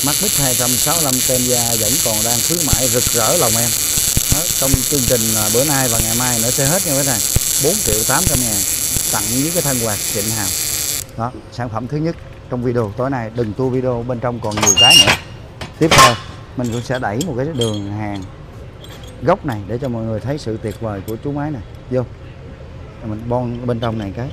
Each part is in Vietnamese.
MacBook 265 Tensor vẫn còn đang khuyến mãi rực rỡ lòng em. Đó, trong chương trình bữa nay và ngày mai nữa sẽ hết nha các bạn. 4.800.000 tặng với cái thân quạt xịn hào. Đó, sản phẩm thứ nhất trong video tối nay. Đừng tua video, bên trong còn nhiều cái nữa. Tiếp theo mình cũng sẽ đẩy một cái đường hàng góc này để cho mọi người thấy sự tuyệt vời của chú máy này. Vô mình bon bên trong này cái.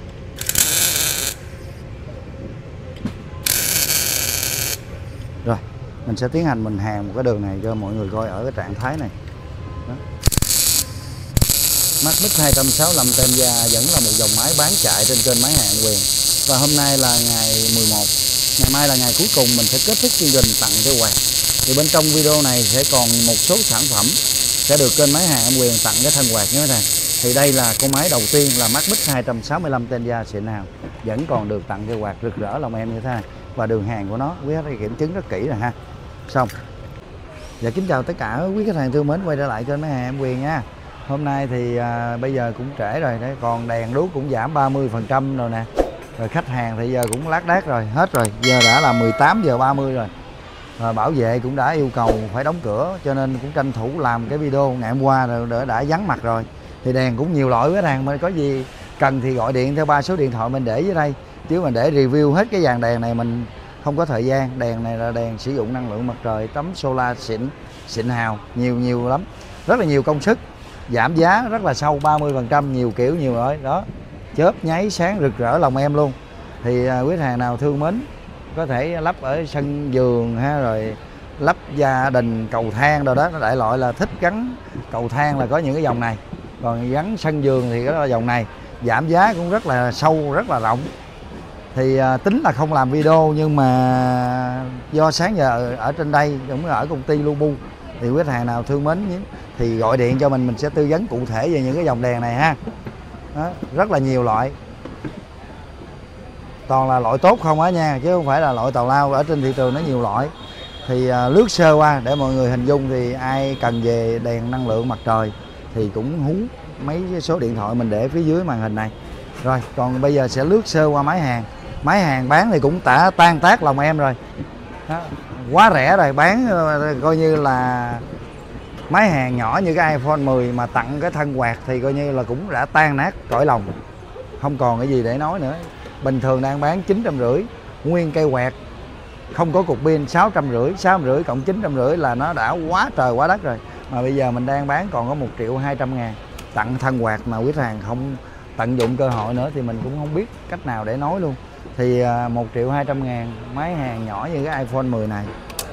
Rồi mình sẽ tiến hành mình hàn một cái đường này cho mọi người coi ở cái trạng thái này. Đó. MacBook 265 Tensor vẫn là một dòng máy bán chạy trên kênh Máy Hàng Anh Quyền. Và hôm nay là ngày 11, ngày mai là ngày cuối cùng mình sẽ kết thúc chương trình tặng cái quạt. Thì bên trong video này sẽ còn một số sản phẩm sẽ được kênh Máy Hàng Anh Quyền tặng cái thân quạt nhé các bạn. Thì đây là con máy đầu tiên là MacBook 265 Tensor xịn hào, vẫn còn được tặng cái quạt rực rỡ lòng em như thế này. Và đường hàng của nó quý khách hãy kiểm chứng rất kỹ rồi ha. Xong. Dạ kính chào tất cả quý khách hàng thương mến, quay trở lại kênh Máy Hàng Em Quyền nha. Hôm nay thì bây giờ cũng trễ rồi đấy, còn đèn đuốc cũng giảm 30% rồi nè. Rồi khách hàng thì giờ cũng lác đác rồi, hết rồi. Giờ đã là 18:30 rồi. Bảo vệ cũng đã yêu cầu phải đóng cửa, cho nên cũng tranh thủ làm cái video ngày hôm qua rồi đã vắng mặt rồi. Thì đèn cũng nhiều loại với đèn, mình có gì cần thì gọi điện theo 3 số điện thoại mình để dưới đây. Chứ mình để review hết cái dàn đèn này mình không có thời gian. Đèn này là đèn sử dụng năng lượng mặt trời, tấm solar xịn hào, nhiều lắm, rất là nhiều công suất, giảm giá rất là sâu 30%, nhiều kiểu nhiều rồi đó, chớp nháy sáng rực rỡ lòng em luôn. Thì quý hàng nào thương mến có thể lắp ở sân vườn ha, rồi lắp gia đình, cầu thang rồi đó. Đại loại là thích gắn cầu thang là có những cái dòng này, còn gắn sân vườn thì cái dòng này. Giảm giá cũng rất là sâu, rất là rộng. Thì tính là không làm video, nhưng mà do sáng giờ ở trên đây cũng ở công ty Lubu, thì quý hàng nào thương mến thì gọi điện cho mình sẽ tư vấn cụ thể về những cái dòng đèn này ha. Đó, rất là nhiều loại, toàn là loại tốt không á nha, chứ không phải là loại tào lao. Ở trên thị trường nó nhiều loại. Thì lướt sơ qua để mọi người hình dung. Thì ai cần về đèn năng lượng mặt trời thì cũng hú mấy số điện thoại mình để phía dưới màn hình này. Rồi còn bây giờ sẽ lướt sơ qua máy hàng. Máy hàng bán thì cũng đã tan tác lòng em rồi đó, quá rẻ rồi. Bán coi như là máy hàng nhỏ như cái iPhone 10 mà tặng cái thân quạt thì coi như là cũng đã tan nát cõi lòng, không còn cái gì để nói nữa. Bình thường đang bán 950, nguyên cây quạt không có cục pin 650 cộng 950 là nó đã quá trời quá đất rồi. Mà bây giờ mình đang bán còn có 1.200.000 tặng thân quạt, mà quý hàng không tận dụng cơ hội nữa thì mình cũng không biết cách nào để nói luôn. Thì 1.200.000 máy hàng nhỏ như cái iPhone 10 này,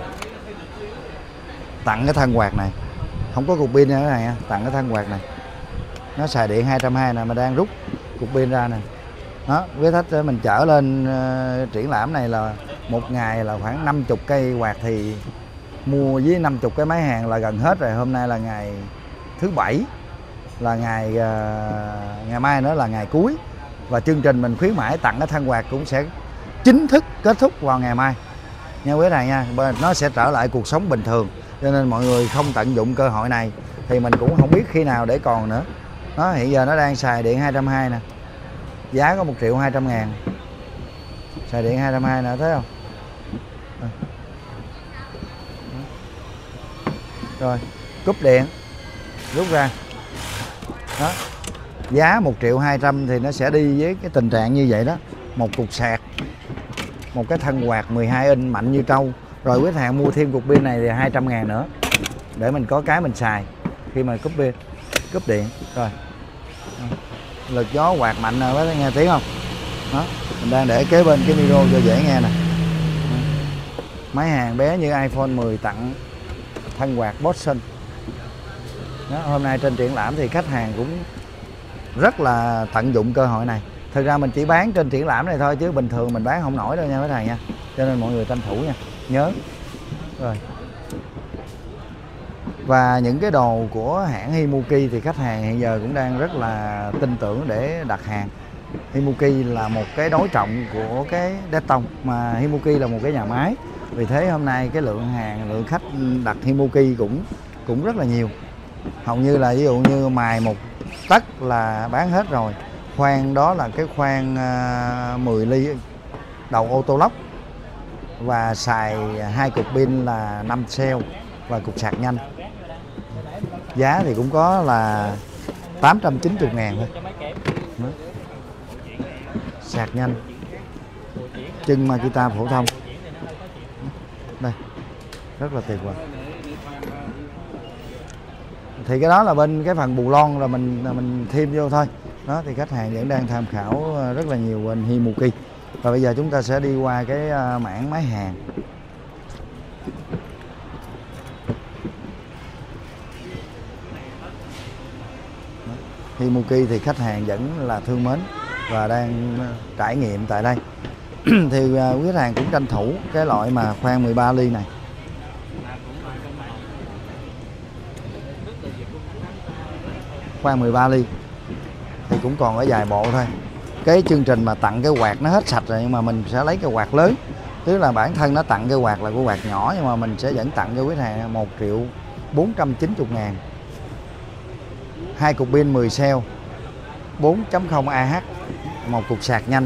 tặng cái thân quạt này, không có cục pin nữa này, tặng cái thân quạt này. Nó xài điện 220 nè, mà đang rút cục pin ra nè. Đó, với thích mình chở lên triển lãm này là một ngày là khoảng 50 cây quạt, thì mua với 50 cái máy hàng là gần hết rồi. Hôm nay là ngày thứ Bảy, là ngày mai nữa là ngày cuối. Và chương trình mình khuyến mãi tặng cái thân quạt cũng sẽ chính thức kết thúc vào ngày mai nha quý thầy nha. Nó sẽ trở lại cuộc sống bình thường, cho nên mọi người không tận dụng cơ hội này thì mình cũng không biết khi nào để còn nữa. Đó, hiện giờ nó đang xài điện 220 nè, giá có 1.200.000, xài điện 220 nè, thấy không? Rồi cúp điện rút ra đó, giá 1.200.000 thì nó sẽ đi với cái tình trạng như vậy đó. Một cục sạc, một cái thân quạt 12 inch mạnh như trâu. Rồi quý hàng mua thêm cục pin này thì 200.000 nữa, để mình có cái mình xài khi mà cúp pin, cúp điện. Rồi lực gió quạt mạnh nè, có thể nghe tiếng không? Đó, mình đang để kế bên cái micro cho dễ nghe nè. Máy hàng bé như iPhone 10 tặng thân quạt Boston. Đó, hôm nay trên triển lãm thì khách hàng cũng rất là tận dụng cơ hội này. Thực ra mình chỉ bán trên triển lãm này thôi, chứ bình thường mình bán không nổi đâu nha mấy thầy nha. Cho nên mọi người tranh thủ nha, nhớ. Rồi. Và những cái đồ của hãng Himuki thì khách hàng hiện giờ cũng đang rất là tin tưởng để đặt hàng. Himuki là một cái đối trọng của cái Decton, mà Himuki là một cái nhà máy. Vì thế hôm nay cái lượng khách đặt Himuki cũng rất là nhiều. Hầu như là ví dụ như mài một tấc là bán hết rồi. Khoan đó là cái khoan 10 ly đầu ô tô lóc. và xài 2 cục pin là 5 cell và cục sạc nhanh. Giá thì cũng có là 890.000 thôi. Đó. Sạc nhanh, chân Makita phổ thông. Đây, rất là tuyệt vời. Thì cái đó là bên cái phần bù lon rồi mình thêm vô thôi. Đó thì khách hàng vẫn đang tham khảo rất là nhiều bên Hinoki. Và bây giờ chúng ta sẽ đi qua cái mảng máy hàn. Hinoki thì khách hàng vẫn là thương mến và đang trải nghiệm tại đây. Thì quý khách hàng cũng tranh thủ cái loại mà khoan 13 ly này. Khoan 13 ly thì cũng còn ở vài bộ thôi. Cái chương trình mà tặng cái quạt nó hết sạch rồi, nhưng mà mình sẽ lấy cái quạt lớn. Tức là bản thân nó tặng cái quạt là cái quạt nhỏ, nhưng mà mình sẽ vẫn tặng cho quý khách hàng 1.490.000. 2 cục pin 10 cell 4.0 Ah, một cục sạc nhanh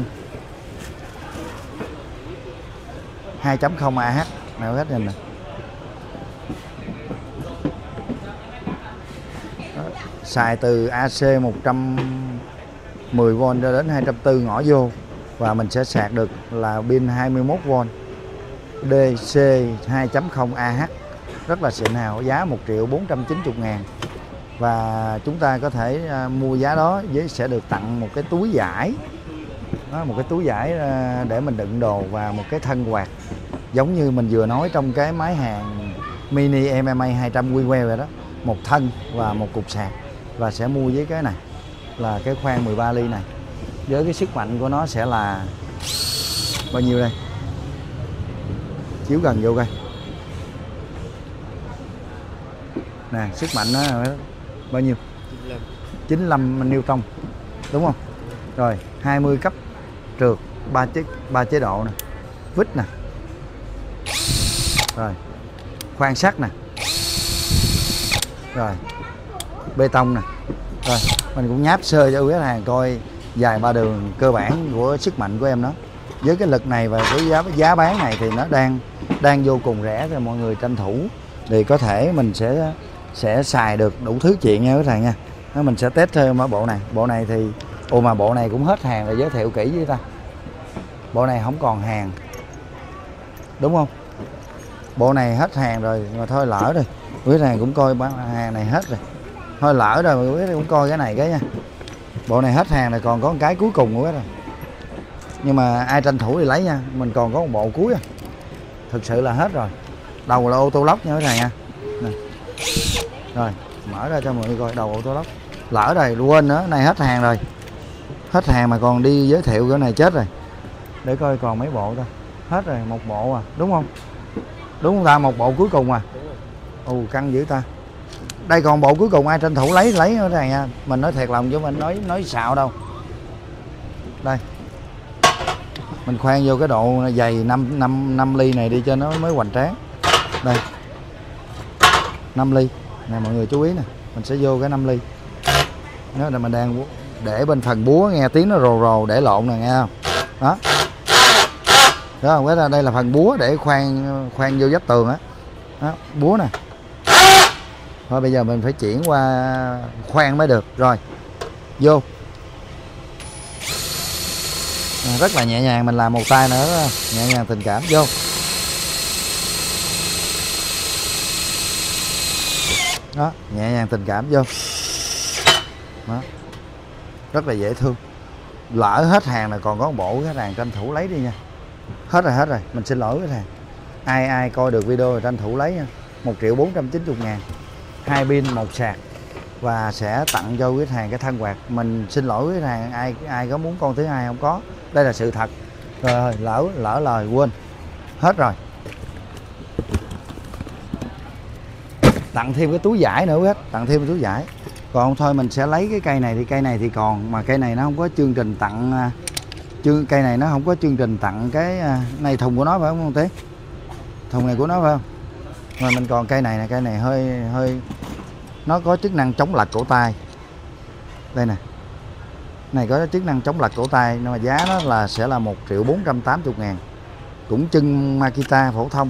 2.0 Ah. Nào hết nhìn nè. Xài từ AC 110V cho đến 240 ngõ vô, và mình sẽ sạc được là pin 21V DC 2.0 Ah, rất là xịn hào, giá 1.490.000. Và chúng ta có thể mua giá đó với sẽ được tặng một cái túi vải. Đó, một cái túi vải để mình đựng đồ và một cái thân quạt giống như mình vừa nói trong cái máy hàn mini MMA 200 QQ rồi đó, một thân và một cục sạc. Và sẽ mua với cái này là cái khoan 13 ly này, với cái sức mạnh của nó sẽ là bao nhiêu đây, chiếu gần vô coi nè, sức mạnh nó bao nhiêu, 95 Newton đúng không? Rồi 20 cấp trượt, 3 chế độ nè, vít nè, rồi khoan sắt nè, rồi bê tông nè. Rồi mình cũng nháp sơ cho quý khách hàng coi vài ba đường cơ bản của sức mạnh của em đó. Với cái lực này và cái giá bán này thì nó đang vô cùng rẻ, cho mọi người tranh thủ thì có thể mình sẽ xài được đủ thứ chuyện nha quý khách hàng nha. Đó, mình sẽ test thêm ở bộ này. Bộ này thì mà bộ này cũng hết hàng rồi, giới thiệu kỹ với ta. Bộ này không còn hàng đúng không? Bộ này hết hàng rồi mà thôi lỡ rồi. Quý khách hàng cũng coi hàng này hết rồi, thôi lỡ rồi, quý khách cũng coi cái này cái nha. Bộ này hết hàng rồi, còn có một cái cuối cùng nữa rồi, nhưng mà ai tranh thủ thì lấy nha. Mình còn có một bộ cuối à. Thực sự là hết rồi. Đầu là ô tô lóc nha quý khách hàng nha. Này. Rồi mở ra cho mọi người coi đầu ô tô lóc. Lỡ rồi, quên nữa, này hết hàng rồi. Hết hàng mà còn đi giới thiệu cái này chết rồi. Để coi còn mấy bộ thôi. Hết rồi, một bộ à, đúng không? Đúng không ta? Một bộ cuối cùng à. Căng dữ ta. Đây còn bộ cuối cùng, ai tranh thủ lấy nữa này nha. Mình nói thiệt lòng chứ mình nói xạo đâu. Đây. Mình khoan vô cái độ dày 5 ly này đi cho nó mới hoành tráng. Đây. 5 ly. Nè mọi người chú ý nè, mình sẽ vô cái 5 ly. Nó là mình đang để bên phần búa, nghe tiếng nó rồ rồ để lộn nè, nghe không? Đó. Đó không? Đây là phần búa để khoan vô vách tường á. Đó, búa nè. Thôi bây giờ mình phải chuyển qua khoan mới được. Rồi. Vô. Rất là nhẹ nhàng, mình làm một tay nữa đó. Nhẹ nhàng tình cảm vô. Đó, nhẹ nhàng tình cảm vô. Đó. Rất là dễ thương. Lỡ hết hàng là còn có một bộ, khách hàng tranh thủ lấy đi nha. Hết rồi, mình xin lỗi khách hàng. Ai coi được video thì tranh thủ lấy nha. 1.490.000. 2 pin, 1 sạc. Và sẽ tặng cho quý khách hàng cái thân quạt. Mình xin lỗi quý khách hàng, ai có muốn con thứ hai không có. Đây là sự thật. Rồi lỡ lời quên. Hết rồi. Tặng thêm cái túi vải nữa hết, tặng thêm cái túi vải. Còn thôi mình sẽ lấy cái cây này, thì cây này thì còn, mà cây này nó không có chương trình tặng cây này nó không có chương trình tặng cái này, thùng của nó phải không Tiến? Thùng này của nó phải không? Rồi mình còn cây này nè, cây này hơi nó có chức năng chống lật cổ tay. Đây nè. Này có chức năng chống lật cổ tay, nhưng mà giá nó sẽ là 1.480.000. cũng chân Makita phổ thông.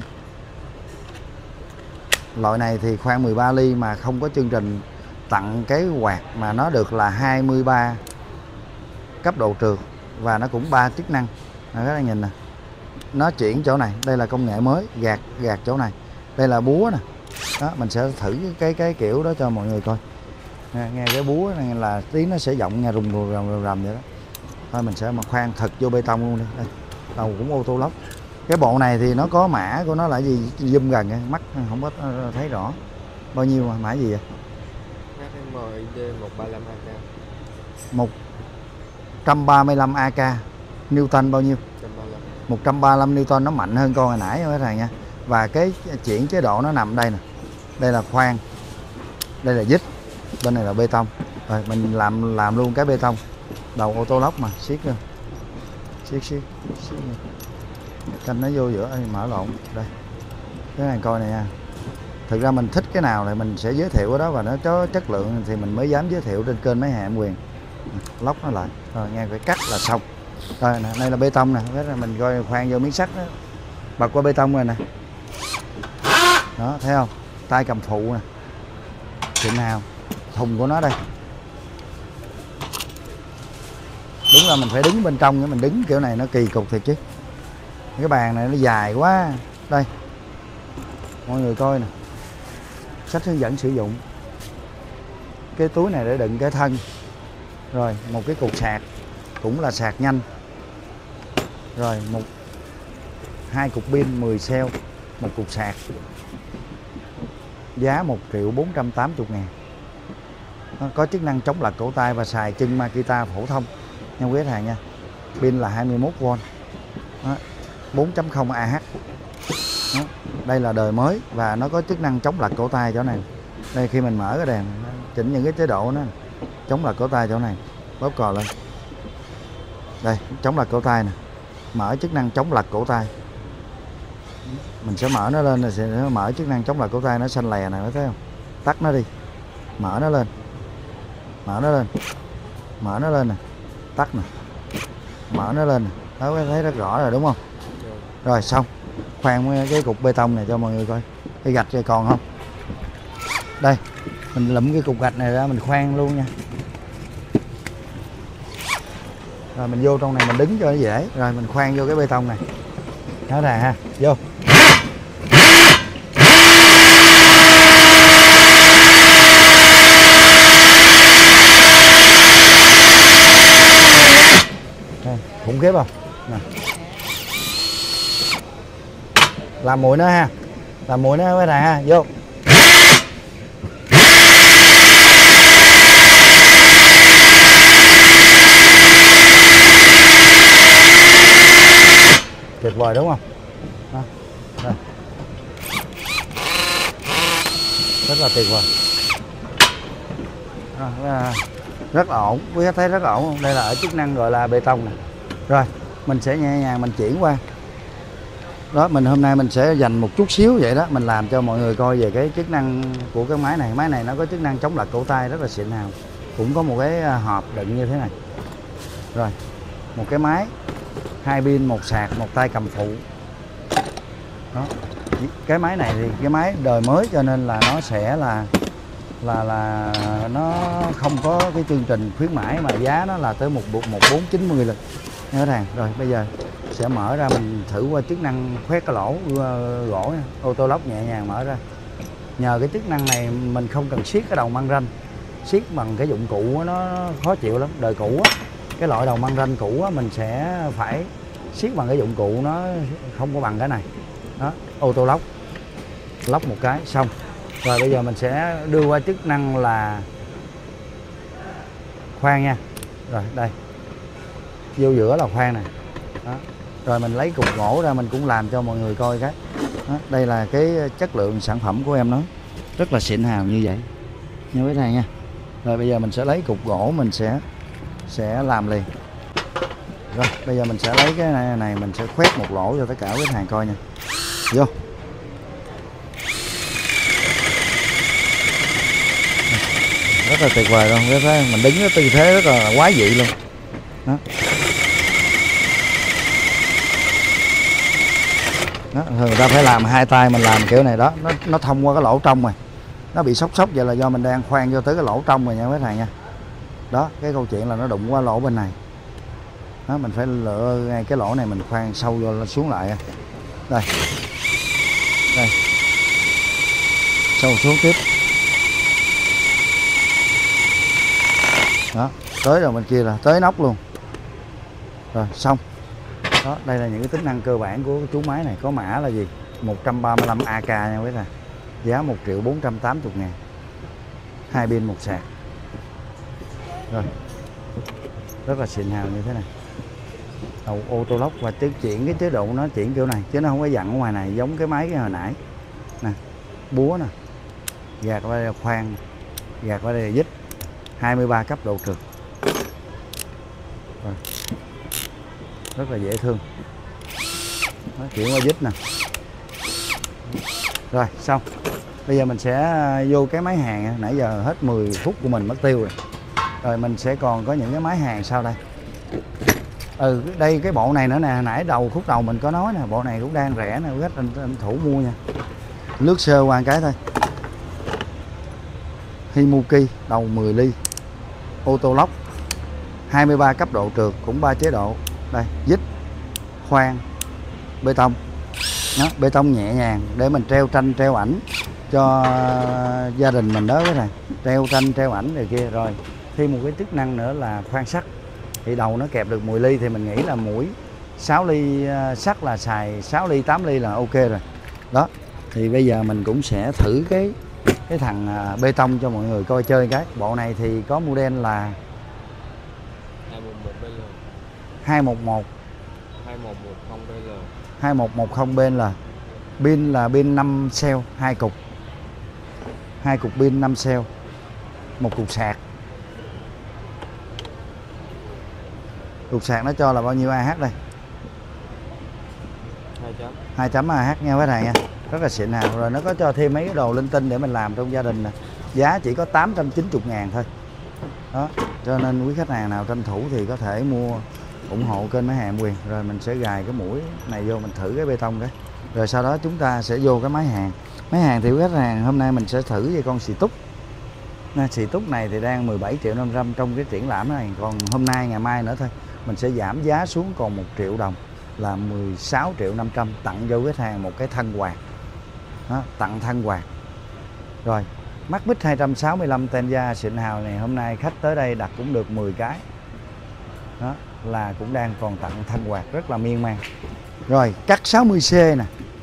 Loại này thì khoan 13 ly mà không có chương trình tặng cái quạt, mà nó được là 23 cấp độ trượt và nó cũng 3 chức năng. Các bạn nhìn nè, nó chuyển chỗ này, đây là công nghệ mới, gạt chỗ này, đây là búa nè. Đó, mình sẽ thử cái kiểu đó cho mọi người coi. Nghe cái búa này là tiếng nó sẽ vọng nghe rùng rầm vậy đó. Thôi mình sẽ mà khoan thật vô bê tông luôn đi. Đây, đầu cũng ô tô lốc. Cái bộ này thì nó có mã của nó là gì, zoom gần mắt không có thấy rõ. Bao nhiêu mà mã gì vậy? HMID 135AK. 135 AK. Newton bao nhiêu? 135. 135 Newton, nó mạnh hơn con hồi nãy các bạn nha. Và cái chuyển chế độ nó nằm đây nè. Đây là khoan, đây là dít, bên này là bê tông. Rồi mình làm luôn cái bê tông. Đầu ô tô lốc mà, siết lên. Siết canh nó vô giữa, mở lộn. Đây, cái này coi này nha. Thực ra mình thích cái nào thì mình sẽ giới thiệu cái đó, và nó có chất lượng thì mình mới dám giới thiệu trên kênh Máy Hàng Em Quyền. Lóc nó lại, rồi nghe cái cắt là xong. Rồi nè, đây là bê tông nè, mình coi khoan vô miếng sắt đó, bật qua bê tông rồi nè. Đó, thấy không? Tay cầm phụ nè, xịn nào. Thùng của nó đây. Đúng là mình phải đứng bên trong, mình đứng kiểu này nó kỳ cục thiệt chứ. Cái bàn này nó dài quá. Đây, mọi người coi nè, sách hướng dẫn sử dụng. Cái túi này để đựng cái thân. Rồi một cái cục sạc, cũng là sạc nhanh. Rồi hai cục pin 10 cell, một cục sạc. Giá 1.480.000. Nó có chức năng chống lật cổ tay và xài chân Makita phổ thông nha quý khách hàng nha. Pin là 21V. 4.0 AH. Đó. Đây là đời mới và nó có chức năng chống lật cổ tay chỗ này. Đây, khi mình mở cái đèn, chỉnh những cái chế độ nó chống lật cổ tay chỗ này, bóp cò lên. Đây, chống lật cổ tay nè, mở chức năng chống lật cổ tay. Mình sẽ mở nó lên rồi sẽ mở chức năng chống lật cổ tay, nó xanh lè này, thấy không? Tắt nó đi, mở nó lên, mở nó lên, mở nó lên nè, tắt nè, mở nó lên nè. Đó, thấy rất rõ rồi đúng không? Rồi xong. Khoan cái cục bê tông này cho mọi người coi. Cái gạch này còn không? Đây, mình lụm cái cục gạch này ra mình khoan luôn nha. Rồi mình vô trong này mình đứng cho nó dễ. Rồi mình khoan vô cái bê tông này. Đó là ha, vô. Đây, khủng khiếp không? Nè. Làm mũi nữa ha, làm mũi nữa cái này ha, vô. Tuyệt vời đúng không? Đó. Đây. Rất là tuyệt vời. Đó, rất là ổn, quý khách thấy rất là ổn không? Đây là ở chức năng gọi là bê tông nè. Rồi mình sẽ nhẹ nhàng mình chuyển qua. Đó, hôm nay mình sẽ dành một chút xíu vậy đó, mình làm cho mọi người coi về cái chức năng của cái máy này. Máy này nó có chức năng chống lật cổ tay rất là xịn nào. Cũng có một cái hộp đựng như thế này. Rồi, một cái máy, 2 pin, 1 sạc, 1 tay cầm phụ. Đó. Cái máy này thì cái máy đời mới cho nên là nó sẽ là nó không có cái chương trình khuyến mãi, mà giá nó là tới 1490 lần nha khách hàng. Rồi bây giờ sẽ mở ra mình thử qua chức năng khoét cái lỗ gỗ nha. Ô tô lốc nhẹ nhàng mở ra. Nhờ cái chức năng này mình không cần siết cái đầu măng ranh, siết bằng cái dụng cụ nó khó chịu lắm. Đời cũ á, cái loại đầu măng ranh cũ á, mình sẽ phải siết bằng cái dụng cụ nó không có bằng cái này. Đó, ô tô lốc một cái xong. Rồi bây giờ mình sẽ đưa qua chức năng là khoan nha. Rồi đây, vô giữa là khoan này. Đó. Rồi mình lấy cục gỗ ra mình cũng làm cho mọi người coi cái. Đó. Đây là cái chất lượng sản phẩm của em nói rất là xịn hào như vậy nha quý thầy nha. Rồi bây giờ mình sẽ lấy cục gỗ mình sẽ làm liền. Rồi bây giờ mình sẽ lấy cái này mình sẽ khoét một lỗ cho tất cả quý thầy coi nha. Vô. Rất là tuyệt vời luôn, cái thấy mình đứng cái tư thế rất là quái dị luôn. Đó. đó, người ta phải làm hai tay, mình làm kiểu này đó, nó thông qua cái lỗ trong rồi, nó bị sóc vậy là do mình đang khoan vô tới cái lỗ trong rồi nha mấy thằng nha. Đó, cái câu chuyện là nó đụng qua lỗ bên này đó, mình phải lựa ngay cái lỗ này, mình khoan sâu vô xuống lại. Đây đây, sâu xuống tiếp đó, tới rồi bên kia là tới nóc luôn rồi, xong đó. Đây là những cái tính năng cơ bản của chú máy này. Có mã là gì? 135 AK nha quý thầy, giá 1.480.000, 2 pin 1 sạc. Rồi, rất là xịn hào như thế này. Đầu auto lock và chuyển cái chế độ nó chuyển kiểu này chứ nó không có dặn ở ngoài này giống cái máy cái hồi nãy nè. Búa nè, gạt qua đây là khoan, gạt qua đây là dít, 23 cấp độ trượt. Rồi, rất là dễ thương. Đó, chuyển qua dít nè. Rồi xong, bây giờ mình sẽ vô cái máy hàng. Nãy giờ hết 10 phút của mình mất tiêu rồi. Rồi mình sẽ còn có những cái máy hàng sau đây. Đây cái bộ này nữa nè, nãy khúc đầu mình có nói nè, bộ này cũng đang rẻ nè, rất anh thủ mua nha. Lướt sơ qua cái thôi. Himoki đầu 10 ly, auto lock, 23 cấp độ trượt, cũng 3 chế độ. Đây, dít, khoan, bê tông. Đó, bê tông nhẹ nhàng để mình treo tranh treo ảnh cho gia đình mình đó cái này, treo tranh treo ảnh này kia. Rồi thêm một cái chức năng nữa là khoan sắt, thì đầu nó kẹp được 10 ly thì mình nghĩ là mũi 6 ly sắt là xài 6 ly 8 ly là ok rồi đó. Thì bây giờ mình cũng sẽ thử cái thằng bê tông cho mọi người coi chơi. Cái bộ này thì có model là 211 2110BL, pin là pin 5 cell, 2 cục pin 5 cell, 1 cục sạc. Cục sạc nó cho là bao nhiêu AH đây? 2 AH nha các bạn nha. Rất là xịn hào. Rồi nó có cho thêm mấy cái đồ linh tinh để mình làm trong gia đình nè. Giá chỉ có 890.000 thôi. Đó, cho nên quý khách hàng nào tranh thủ thì có thể mua, ủng hộ kênh Máy Hàng Quyền. Rồi mình sẽ gài cái mũi này vô, mình thử cái bê tông cái. Rồi sau đó chúng ta sẽ vô cái máy hàng. Máy hàng thì quý khách hàng hôm nay mình sẽ thử về con xì túc. Xì túc này thì đang 17.500.000 trong cái triển lãm này. Còn hôm nay ngày mai nữa thôi, mình sẽ giảm giá xuống còn 1 triệu đồng là 16.500.000, tặng vô khách hàng một cái thân quạt. Đó, tặng thân quạt. Rồi, mắt bích 265 Tenza xịn hào này hôm nay khách tới đây đặt cũng được 10 cái. Đó, là cũng đang còn tặng thân quạt rất là miên man. Rồi, cắt 60C nè,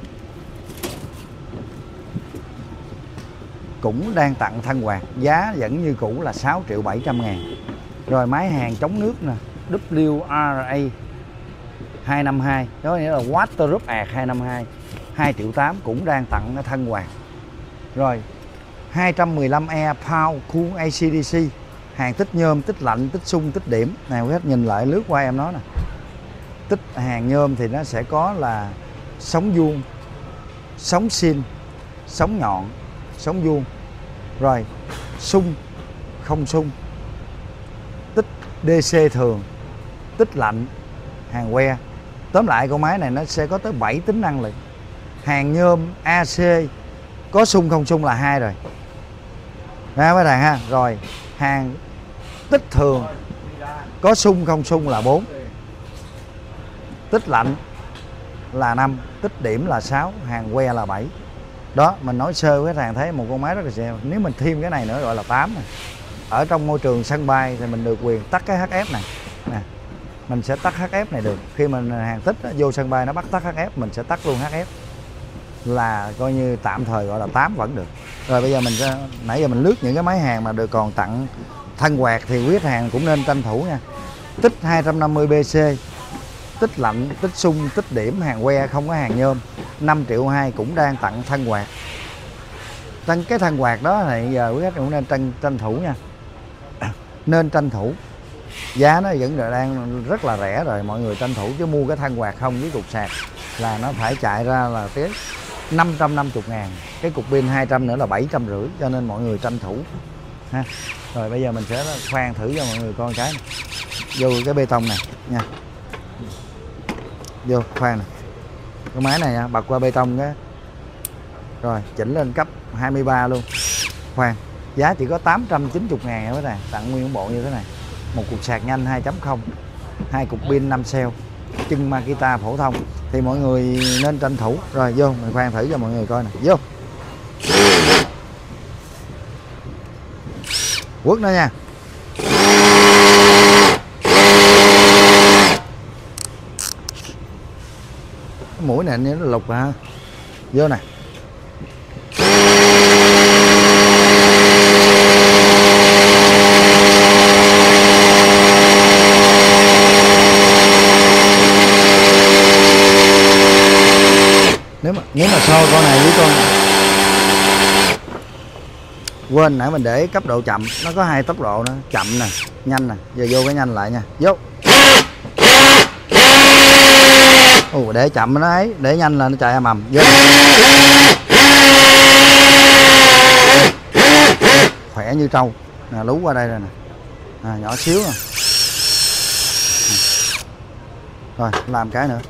cũng đang tặng thân quạt, giá vẫn như cũ là 6.700.000. Rồi máy hàng chống nước nè, WRA 252, đó nghĩa là Waterproof ạt 252, 2.800.000 cũng đang tặng thân quạt. Rồi 215E Power Cool ACDC, hàng tích nhôm, tích lạnh, tích xung, tích điểm. Nào các nhìn lại lướt qua em nó nè. Tích hàng nhôm thì nó sẽ có là sóng vuông, sóng xin, sóng nhọn, sóng vuông. Rồi xung, không xung, tích DC thường, tích lạnh, hàng que. Tóm lại con máy này nó sẽ có tới 7 tính năng lực. Hàng nhôm AC có xung không xung là 2 rồi. Đó mấy bạn ha. Rồi hàng tích thường có xung không xung là 4. Tích lạnh là 5, tích điểm là 6, hàng que là 7. Đó, mình nói sơ với khách hàng thấy một con máy rất là dễ. Nếu mình thêm cái này nữa gọi là 8 này. Ở trong môi trường sân bay thì mình được quyền tắt cái HF này nè. Mình sẽ tắt HF này được. Khi mình hàng tích vô sân bay nó bắt tắt HF, mình sẽ tắt luôn HF, là coi như tạm thời gọi là 8 vẫn được. Rồi bây giờ mình sẽ, nãy giờ mình lướt những cái máy hàng mà được còn tặng thân quạt thì quý khách hàng cũng nên tranh thủ nha. Tích 250BC, tích lạnh, tích xung, tích điểm, hàng que, không có hàng nhôm, 5.200.000 cũng đang tặng thân quạt. Cái thân quạt đó thì giờ quý khách cũng nên tranh thủ nha. Nên tranh thủ. Giá nó vẫn đang rất là rẻ rồi, mọi người tranh thủ, chứ mua cái thân quạt không với cục sạc là nó phải chạy ra là tới 550.000. Cái cục pin 200 nữa là 750, cho nên mọi người tranh thủ ha. Rồi bây giờ mình sẽ khoan thử cho mọi người coi cái này. Vô cái bê tông này nha. Vô khoan này. Cái máy này bật qua bê tông cái. Rồi chỉnh lên cấp 23 luôn. Khoan, giá chỉ có 890.000 các bạn, tặng nguyên bộ như thế này. Một cục sạc nhanh 2.0, 2 cục pin 5 cell, chân Makita phổ thông. Thì mọi người nên tranh thủ. Rồi vô, mình khoan thử cho mọi người coi nè. Vô. Quất nữa nha. Cái mũi này nó lục hả? Vô nè. Nếu mà so con này với con này, quên nãy mình để cấp độ chậm, nó có 2 tốc độ nữa, chậm nè, nhanh nè. Giờ vô cái nhanh lại nha. Vô. Để chậm nó ấy, để nhanh là nó chạy ầm ầm. Vô. Khỏe như trâu. Nè, lú qua đây rồi nè. Nhỏ xíu nè. Rồi làm cái nữa.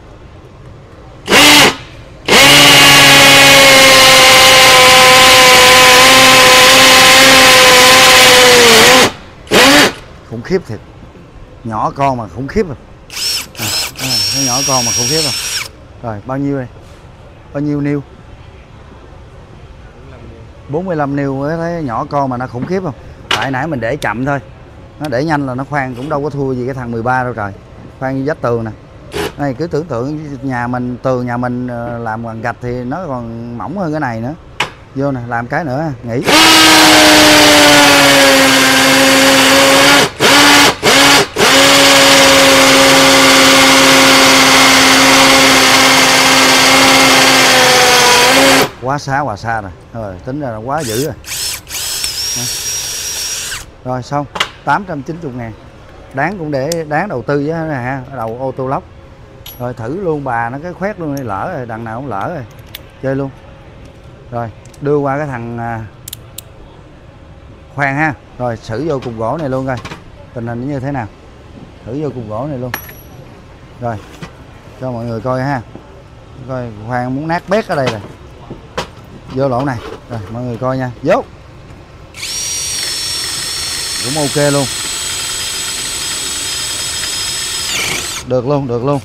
Khủng khiếp thiệt, nhỏ con mà khủng khiếp rồi. Nó nhỏ con mà khủng khiếp rồi. Rồi bao nhiêu đây? Bao nhiêu niêu? 45 niêu mới thấy nhỏ con mà nó khủng khiếp không? Tại nãy mình để chậm thôi, nó để nhanh là nó khoan cũng đâu có thua gì cái thằng 13 đâu trời. Khoan như vách tường nè. Này cứ tưởng tượng nhà mình, tường nhà mình làm bằng gạch thì nó còn mỏng hơn cái này nữa. Vô nè, làm cái nữa, nghỉ. Quá xá hòa xa rồi. Rồi tính ra là quá dữ rồi. Rồi xong 890.000. Đáng cũng để đáng đầu tư với ha, đầu ô tô lóc. Rồi thử luôn bà nó cái khoét luôn đi, lỡ rồi, đằng nào cũng lỡ rồi. Chơi luôn. Rồi đưa qua cái thằng khoan ha. Rồi xử vô cục gỗ này luôn coi tình hình như thế nào. Thử vô cục gỗ này luôn. Rồi cho mọi người coi ha. Coi khoan muốn nát bét ở đây rồi. Vô lỗ này. Rồi mọi người coi nha. Vô. Cũng ok luôn. Được luôn, được luôn.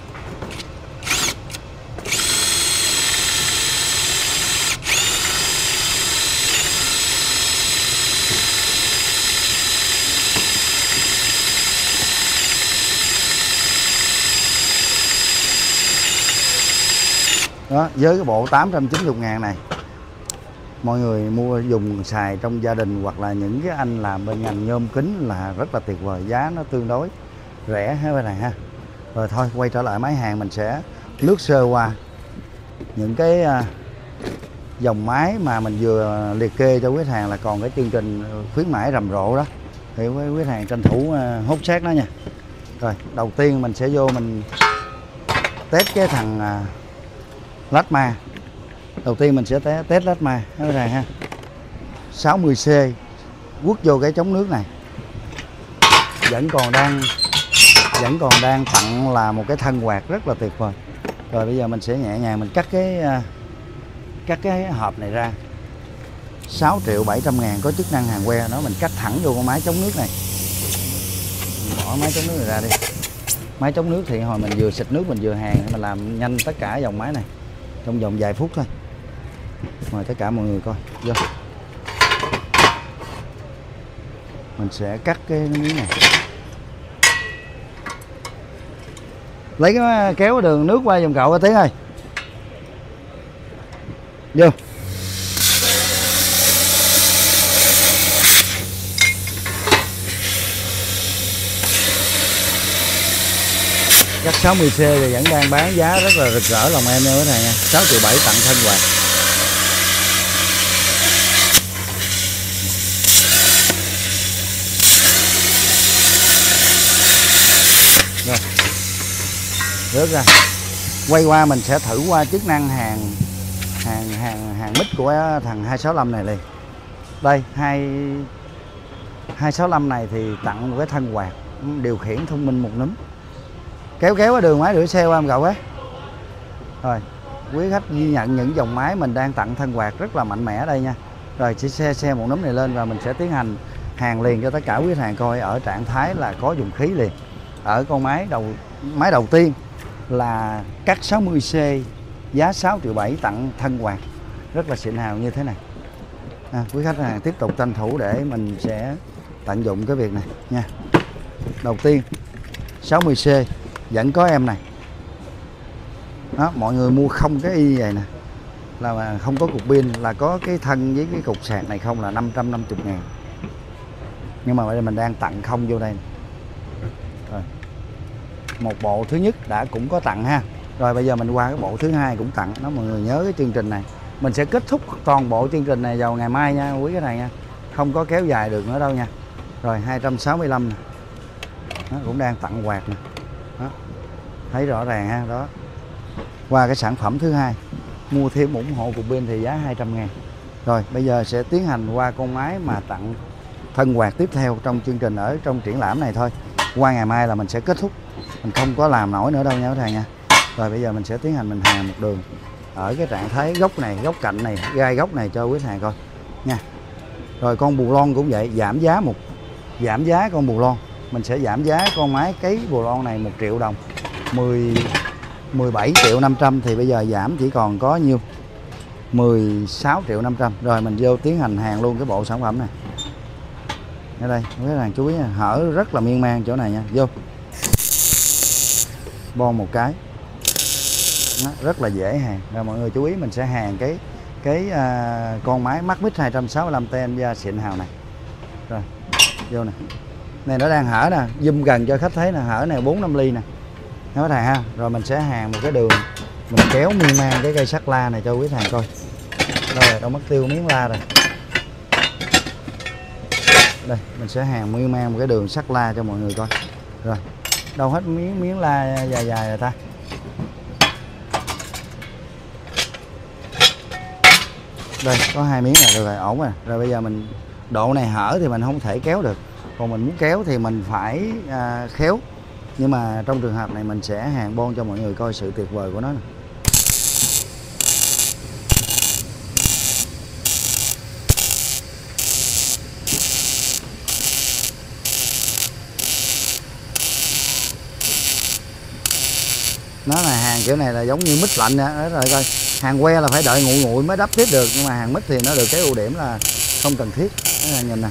Đó, với cái bộ 890.000 này, mọi người mua dùng xài trong gia đình hoặc là những cái anh làm bên ngành nhôm kính là rất là tuyệt vời, giá nó tương đối rẻ hết bên này ha. Rồi thôi quay trở lại máy hàng, mình sẽ lướt sơ qua những cái dòng máy mà mình vừa liệt kê cho quý hàng, là còn cái chương trình khuyến mãi rầm rộ đó, thì quý hàng tranh thủ hốt xác nó nha. Rồi đầu tiên mình sẽ vô mình test cái thằng Latma. Đầu tiên mình sẽ test Latma các bạn ha. 60C quất vô cái chống nước này, vẫn còn đang tặng là một cái thân quạt rất là tuyệt vời. Rồi bây giờ mình sẽ nhẹ nhàng mình cắt cái hộp này ra. 6.700.000 có chức năng hàng que, nó mình cắt thẳng vô con máy chống nước này. Mình bỏ máy chống nước này ra đi. Máy chống nước thì hồi mình vừa xịt nước mình vừa hàng, mình làm nhanh tất cả dòng máy này trong vòng vài phút thôi. Mời tất cả mọi người coi. Vô. Mình sẽ cắt cái miếng này. Lấy cái kéo đường nước qua giùm cậu ơi Tiến ơi. Vô. Chắc 60C thì vẫn đang bán giá rất là rực rỡ lòng em nha cái này nha. 6.7 triệu tặng thân quạt. Rồi. Rớt ra. Quay qua mình sẽ thử qua chức năng hàng mic của thằng 265 này liền. Đây, 265 này thì tặng một cái thân quạt điều khiển thông minh một núm. Kéo cái đường máy rửa xe qua em cậu ấy. Rồi, quý khách ghi nhận những dòng máy mình đang tặng thân quạt rất là mạnh mẽ ở đây nha. Rồi chỉ xe một núm này lên và mình sẽ tiến hành hàng liền cho tất cả quý khách hàng coi ở trạng thái là có dùng khí liền. Ở con máy đầu tiên là cắt 60C giá 6,7 triệu tặng thân quạt rất là xịn hào như thế này. Quý khách hàng tiếp tục tranh thủ để mình sẽ tận dụng cái việc này nha. Đầu tiên 60C vẫn có em này. Đó, mọi người mua không cái y vậy nè, là không có cục pin, là có cái thân với cái cục sạc này không là 550.000. Nhưng mà bây giờ mình đang tặng không vô đây. Rồi. Một bộ thứ nhất đã cũng có tặng ha. Rồi bây giờ mình qua cái bộ thứ hai cũng tặng. Đó, mọi người nhớ cái chương trình này. Mình sẽ kết thúc toàn bộ chương trình này vào ngày mai nha quý cái này nha. Không có kéo dài được nữa đâu nha. Rồi 265 nè. Đó, cũng đang tặng quạt nè. Đó. Thấy rõ ràng ha, đó. Qua cái sản phẩm thứ hai, mua thêm ủng hộ cục pin thì giá 200.000. Rồi bây giờ sẽ tiến hành qua con máy mà tặng thân quạt tiếp theo trong chương trình ở trong triển lãm này thôi. Qua ngày mai là mình sẽ kết thúc, mình không có làm nổi nữa đâu nha các thầy nha. Rồi bây giờ mình sẽ tiến hành mình hàng một đường ở cái trạng thái góc này, góc cạnh này, gai góc này cho quý hàng coi nha. Rồi con bù lon cũng vậy, giảm giá con bù lon, mình sẽ giảm giá con máy cấy bù lon này 1 triệu đồng, 17.500.000 thì bây giờ giảm chỉ còn có nhiêu 16.500.000. Rồi mình vô tiến hành hàng luôn cái bộ sản phẩm này. Ở đây mấy hàng chú ý nha, hở rất là miên man chỗ này nha. Vô bon một cái. Đó, rất là dễ hàng. Rồi mọi người chú ý mình sẽ hàng cái con máy Macmix 265T da xịn hào này. Rồi vô nè, này nó đang hở nè, zoom gần cho khách thấy nè, hở này 4-5 ly nè các thầy ha. Rồi mình sẽ hàng một cái đường, mình kéo miên man cái cây sắt la này cho quý thằng coi. Rồi đâu mất tiêu miếng la rồi. Đây mình sẽ hàng miên man một cái đường sắt la cho mọi người coi. Rồi đâu hết miếng la dài dài rồi ta. Đây có 2 miếng này được rồi, ổn rồi. Rồi bây giờ mình độ này hở thì mình không thể kéo được, còn mình muốn kéo thì mình phải khéo. Nhưng mà trong trường hợp này mình sẽ hàng bon cho mọi người coi sự tuyệt vời của nó nè. Nó là hàng kiểu này là giống như mít lạnh nha. Đó rồi coi, hàng que là phải đợi nguội nguội mới đắp tiếp được, nhưng mà hàng mít thì nó được cái ưu điểm là không cần thiết. Đó là nhìn nè.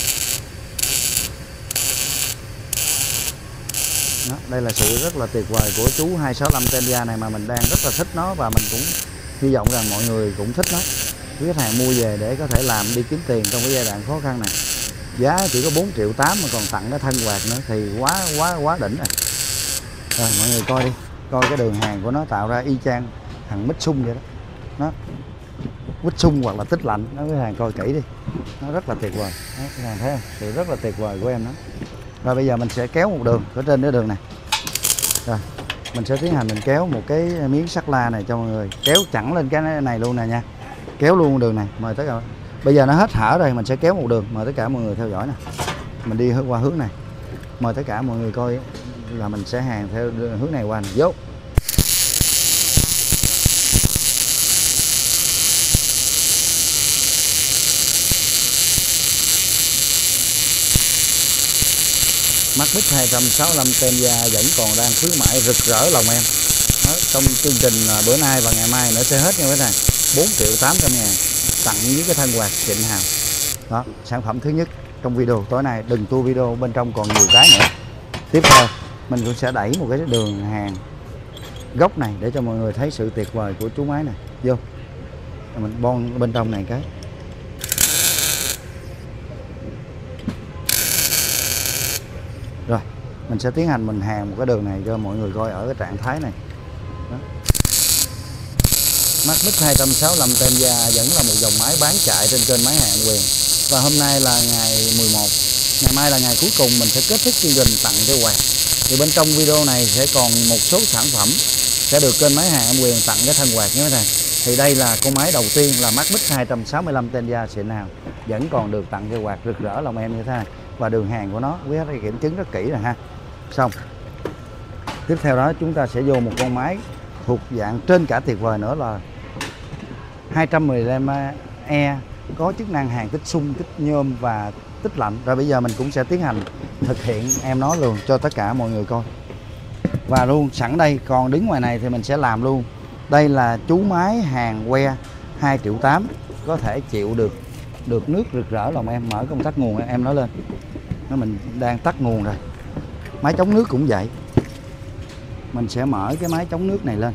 Đó, đây là sự rất là tuyệt vời của chú 265T da này mà mình đang rất là thích nó, và mình cũng hy vọng rằng mọi người cũng thích nó. Quý khách hàng mua về để có thể làm đi kiếm tiền trong cái giai đoạn khó khăn này. Giá chỉ có 4,8 triệu mà còn tặng cái thân quạt nữa thì quá đỉnh rồi. Rồi mọi người coi đi, coi cái đường hàng của nó tạo ra y chang thằng mít sung vậy đó. Nó mít sung hoặc là tích lạnh, nó quý hàng coi kỹ đi, nó rất là tuyệt vời. Đó, quý hàng thấy không? Thì rất là tuyệt vời của em đó. Rồi bây giờ mình sẽ kéo một đường ở trên cái đường này. Rồi mình sẽ tiến hành mình kéo một cái miếng sắt la này cho mọi người, kéo chẳng lên cái này luôn nè nha, kéo luôn đường này. Mời tất cả, bây giờ nó hết hở rồi, mình sẽ kéo một đường, mời tất cả mọi người theo dõi nè. Mình đi qua hướng này, mời tất cả mọi người coi là mình sẽ hàng theo hướng này qua này. Vô Macmix 265T da vẫn còn đang khuyến mãi rực rỡ lòng em. Đó, trong chương trình bữa nay và ngày mai nữa sẽ hết nha các bạn. 4.800.000 tặng với cái thân quạt xịn hào. Đó, sản phẩm thứ nhất trong video tối nay. Đừng tua video, bên trong còn nhiều cái nữa. Tiếp theo mình cũng sẽ đẩy một cái đường hàng góc này để cho mọi người thấy sự tuyệt vời của chú máy này. Vô mình bon bên trong này cái. Rồi mình sẽ tiến hành mình hàng một cái đường này cho mọi người coi ở cái trạng thái này. Đó. Macmix 265T da vẫn là một dòng máy bán chạy trên kênh máy hàng Quyền. Và hôm nay là ngày 11, ngày mai là ngày cuối cùng mình sẽ kết thúc chương trình tặng cái quạt. Thì bên trong video này sẽ còn một số sản phẩm sẽ được kênh máy hàng Quyền tặng cái thân quạt nhé các bạn. Thì đây là con máy đầu tiên là Macmix 265T da xịn hào, vẫn còn được tặng cái quạt rực rỡ lòng em như thế này. Và đường hàng của nó quý khách kiểm chứng rất kỹ rồi ha. Xong tiếp theo đó chúng ta sẽ vô một con máy thuộc dạng trên cả tuyệt vời nữa là 215E, có chức năng hàn tích xung, tích nhôm và tích lạnh. Rồi bây giờ mình cũng sẽ tiến hành thực hiện em nó luôn cho tất cả mọi người coi. Và luôn sẵn đây còn đứng ngoài này thì mình sẽ làm luôn. Đây là chú máy hàn que 2,8 triệu, có thể chịu được nước rực rỡ lòng em. Mở công tắc nguồn em nói lên. Mình đang tắt nguồn rồi. Máy chống nước cũng vậy. Mình sẽ mở cái máy chống nước này lên.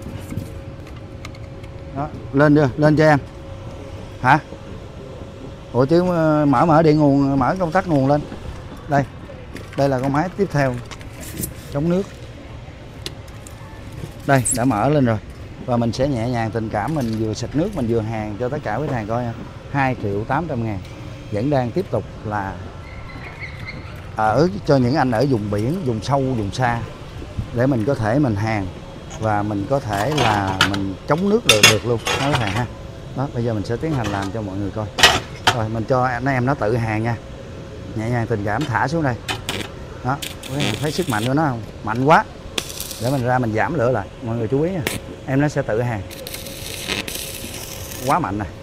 Đó, lên chưa? Lên cho em. Hả? Ủa chứ mở điện nguồn, mở công tắc nguồn lên. Đây là con máy tiếp theo chống nước. Đây đã mở lên rồi. Và mình sẽ nhẹ nhàng tình cảm, mình vừa xịt nước mình vừa hàn cho tất cả quý hàng coi nha. 2.800.000. Vẫn đang tiếp tục là ở cho những anh ở vùng biển, vùng sâu, vùng xa, để mình có thể mình hàn và mình có thể là mình chống nước được luôn đó các bạn ha. Đó, bây giờ mình sẽ tiến hành làm cho mọi người coi. Rồi mình cho anh em nó tự hàn nha. Nhẹ nhàng tình cảm thả xuống đây. Đó, thấy sức mạnh của nó không? Mạnh quá. Để mình ra mình giảm lửa lại. Mọi người chú ý nha. Em nó sẽ tự hàn. Quá mạnh này.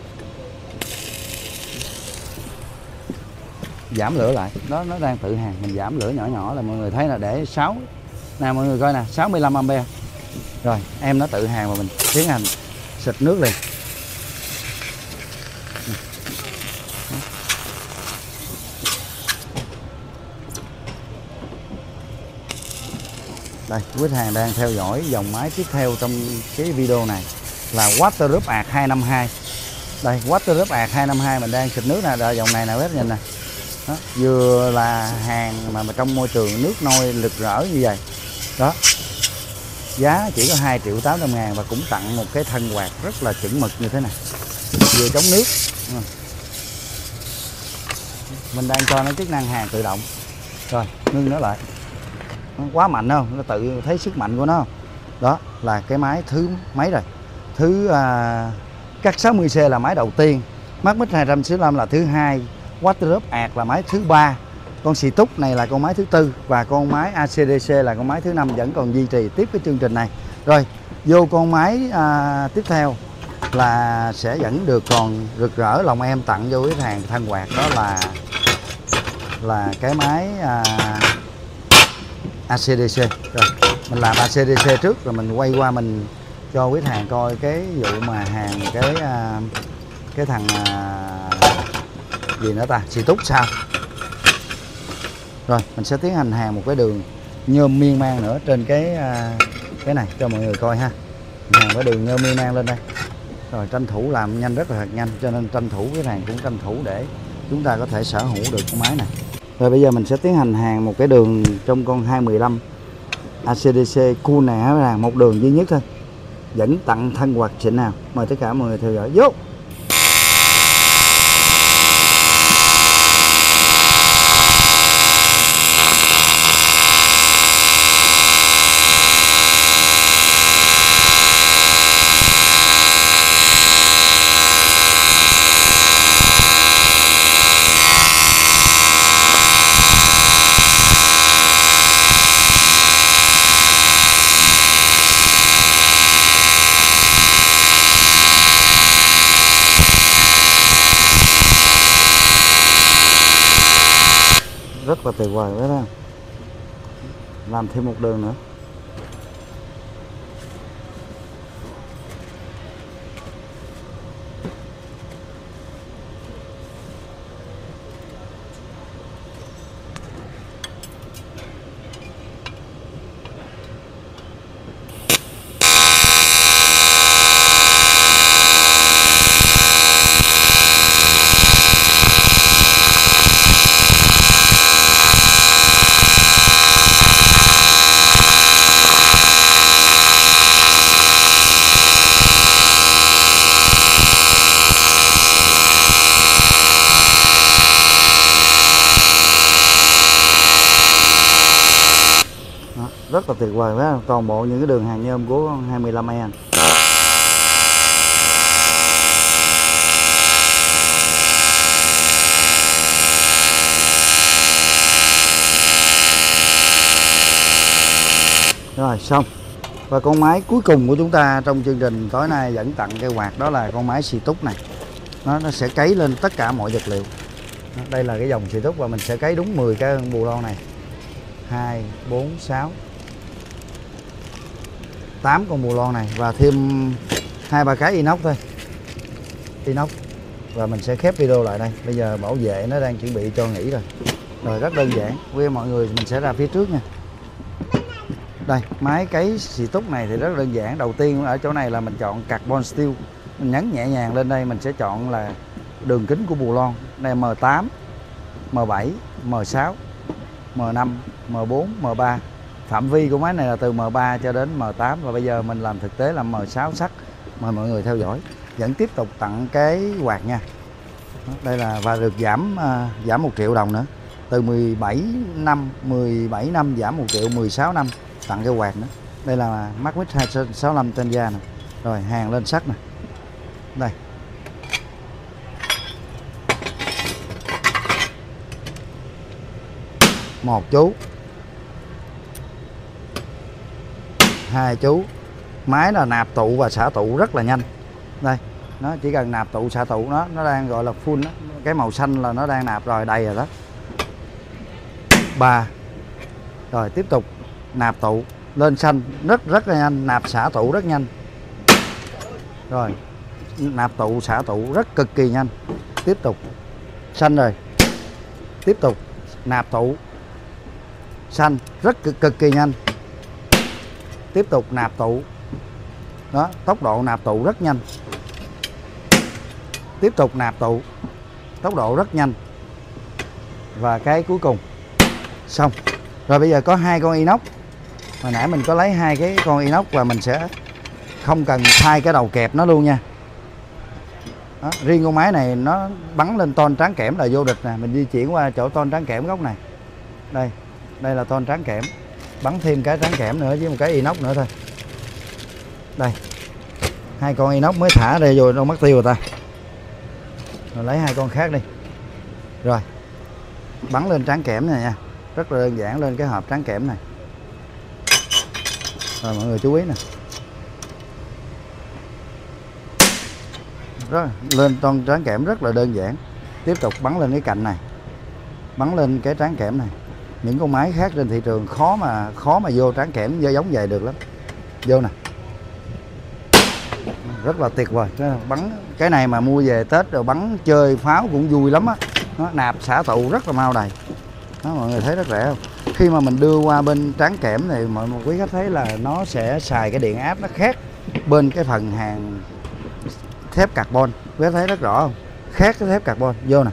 Giảm lửa lại. Đó, nó đang tự hàn. Mình giảm lửa nhỏ nhỏ là mọi người thấy là để 6. Nè mọi người coi nè, 65A. Rồi, em nó tự hàn và mình tiến hành xịt nước liền. Đây, quý hàng đang theo dõi dòng máy tiếp theo trong cái video này là Waterrup Art 252. Đây, Waterrup Art 252 mình đang xịt nước nè, đợi dòng này nè các nhìn nè. Đó, vừa là hàng mà trong môi trường nước nôi rực rỡ như vậy. Đó. Giá chỉ có 2.800.000 và cũng tặng một cái thân quạt rất là chuẩn mực như thế này. Vừa chống nước. Mình đang cho nó chức năng hàn tự động. Rồi, ngưng nó lại. Nó quá mạnh không? Nó tự thấy sức mạnh của nó không? Đó là cái máy thứ mấy rồi? Cắt 60C là máy đầu tiên. Macmix 265 là thứ hai. Waterrup Art là máy thứ ba. Con xì túc này là con máy thứ tư. Và con máy ACDC là con máy thứ 5 vẫn còn duy trì tiếp cái chương trình này. Rồi, vô con máy tiếp theo là sẽ vẫn được còn rực rỡ lòng em tặng vô cái hàng thân quạt. Đó là cái máy ACDC. Rồi, mình làm ACDC trước rồi mình quay qua mình cho quý hàng coi cái vụ mà hàng cái thằng gì nữa ta, xì túc sao. Rồi mình sẽ tiến hành hàn một cái đường nhôm miên man nữa trên cái này cho mọi người coi ha. Hàn cái đường nhôm miên man lên đây. Rồi tranh thủ làm nhanh, rất là nhanh, cho nên tranh thủ cái hàng cũng tranh thủ để chúng ta có thể sở hữu được con máy này. Rồi bây giờ mình sẽ tiến hành hàn một cái đường trong con 215 ACDC cool này ha, một đường duy nhất thôi. Vẫn tặng thân quạt xịn nào. Mời tất cả mọi người theo dõi. Vô. Rất là tuyệt vời đấy đó. Làm thêm một đường nữa. Rất là tuyệt vời phải không? Toàn bộ những cái đường hàn nhôm của con 25E. Rồi xong. Và con máy cuối cùng của chúng ta trong chương trình tối nay vẫn tặng cái quạt, đó là con máy xì túc này. Nó sẽ cấy lên tất cả mọi vật liệu. Đây là cái dòng xì túc và mình sẽ cấy đúng 10 cái bù lon này. 2, 4, 6, 8 con bù lon này và thêm 2-3 cái inox thôi. Inox. Và mình sẽ khép video lại đây. Bây giờ bảo vệ nó đang chuẩn bị cho nghỉ rồi. Rồi rất đơn giản. Với mọi người mình sẽ ra phía trước nha. Đây, máy cấy xì túc này thì rất đơn giản. Đầu tiên ở chỗ này là mình chọn carbon steel. Mình nhấn nhẹ nhàng lên đây, mình sẽ chọn là đường kính của bù lon. Đây M8, M7, M6, M5, M4, M3. Phạm vi của máy này là từ M3 cho đến M8 và bây giờ mình làm thực tế là M6 sắt. Mời mọi người theo dõi. Vẫn tiếp tục tặng cái quạt nha. Đây là và được giảm 1 triệu đồng nữa. Từ 17 năm giảm 1 triệu, 16 năm tặng cái quạt nữa. Đây là Macmix 265 Tenya nè. Rồi hàng lên sắt nè. Đây. Một chú. 2 chú. Máy là nạp tụ và xả tụ rất là nhanh. Đây, nó chỉ cần nạp tụ xả tụ nó đang gọi là full đó. Cái màu xanh là nó đang nạp rồi, đầy rồi đó. 3. Rồi tiếp tục nạp tụ lên xanh rất là nhanh, nạp xả tụ rất nhanh. Rồi, nạp tụ xả tụ rất cực kỳ nhanh. Tiếp tục xanh rồi. Tiếp tục nạp tụ xanh rất cực kỳ nhanh. Tiếp tục nạp tụ. Đó, tốc độ nạp tụ rất nhanh. Tiếp tục nạp tụ, tốc độ rất nhanh. Và cái cuối cùng xong. Rồi bây giờ có 2 con inox. Hồi nãy mình có lấy 2 cái con inox và mình sẽ không cần thay cái đầu kẹp nó luôn nha. Đó, riêng con máy này nó bắn lên ton tráng kẽm là vô địch nè. Mình di chuyển qua chỗ ton tráng kẽm góc này. Đây, đây là ton tráng kẽm. Bắn thêm cái tráng kẽm nữa với một cái inox nữa thôi. Đây, 2 con inox mới thả đây vô đâu mất tiêu rồi ta. Rồi lấy 2 con khác đi. Rồi bắn lên tráng kẽm này nha. Rất là đơn giản, lên cái hộp tráng kẽm này. Rồi mọi người chú ý nè. Đó, lên ton tráng kẽm rất là đơn giản. Tiếp tục bắn lên cái cạnh này. Bắn lên cái tráng kẽm này. Những con máy khác trên thị trường khó mà vô tráng kẽm giống vậy được lắm. Vô nè. Rất là tuyệt vời. Bắn cái này mà mua về Tết rồi bắn chơi pháo cũng vui lắm á. Nó nạp xả tụ rất là mau đầy. Đó, mọi người thấy rất rẻ không? Khi mà mình đưa qua bên tráng kẽm thì mọi quý khách thấy là nó sẽ xài cái điện áp nó khác bên cái phần hàng thép carbon. Quý khách thấy rất rõ không? Khác cái thép carbon. Vô nè.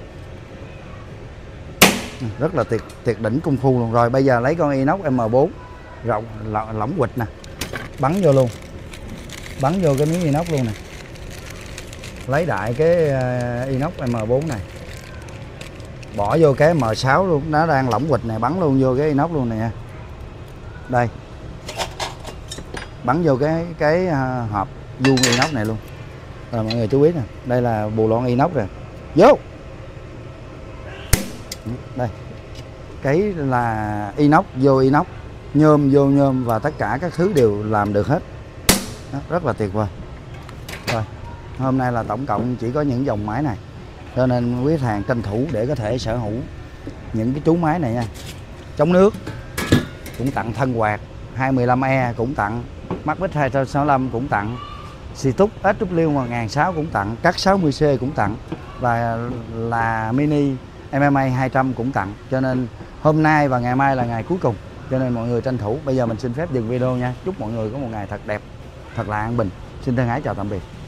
Rất là tuyệt đỉnh công phu luôn. Rồi bây giờ lấy con inox M4 rộng lỏng quịch nè. Bắn vô luôn. Bắn vô cái miếng inox luôn nè. Lấy đại cái inox M4 này. Bỏ vô cái M6 luôn, nó đang lỏng quịch này, bắn luôn vô cái inox luôn nè nha. Đây. Bắn vô cái hộp vuông inox này luôn. Rồi mọi người chú ý nè, đây là bù lon inox rồi. Vô. Đây. Cái là inox vô inox, nhôm vô nhôm và tất cả các thứ đều làm được hết. Đó, rất là tuyệt vời. Rồi, hôm nay là tổng cộng chỉ có những dòng máy này. Cho nên quý khách hàng tranh thủ để có thể sở hữu những cái chú máy này nha. Chống nước cũng tặng thân quạt, 215E cũng tặng, Macmix 265 cũng tặng, xì túc SW 1600 cũng tặng, cắt 60C cũng tặng và là mini MMA 200 cũng tặng. Cho nên hôm nay và ngày mai là ngày cuối cùng. Cho nên mọi người tranh thủ. Bây giờ mình xin phép dừng video nha. Chúc mọi người có một ngày thật đẹp, thật là an bình. Xin thân ái chào tạm biệt.